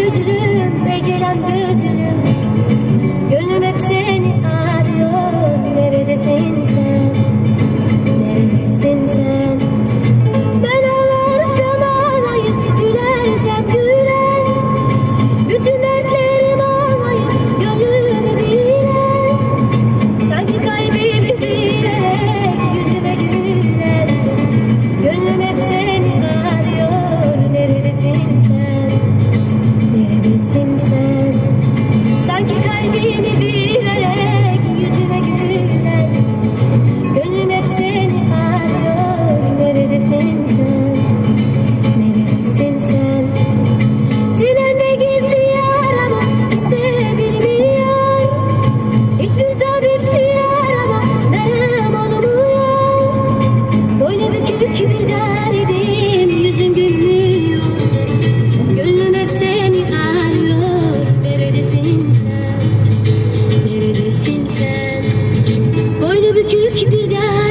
yüzlüm, ecelen gözlüm. Gönlüm hep seni arıyor. Neredesin sen? Neredesin sen? Ben ağlarsam ağlayıp, gülersem gülen, bütün dertlerim olmayıp gönlümü bilen, sanki kalbimi bilerek yüzüme gülen. Gönlüm hep seni arıyor. Neredesin sen? Neredesin sen? Sanki kalbimi bilerek yüzüme gülen. Gönlüm hep seni arıyor. Neredesin sen? Neredesin sen? Sinemde gizli yaramı kimse bilmiyor. Hiçbir tabip şiarama merhem olmuyor. Boynu bükük bir garibim, yüzüm gülmüyor. Gönlüm hep seni arıyor. Neredesin sen? Neredesin sen? Boynu bükük bir garibim.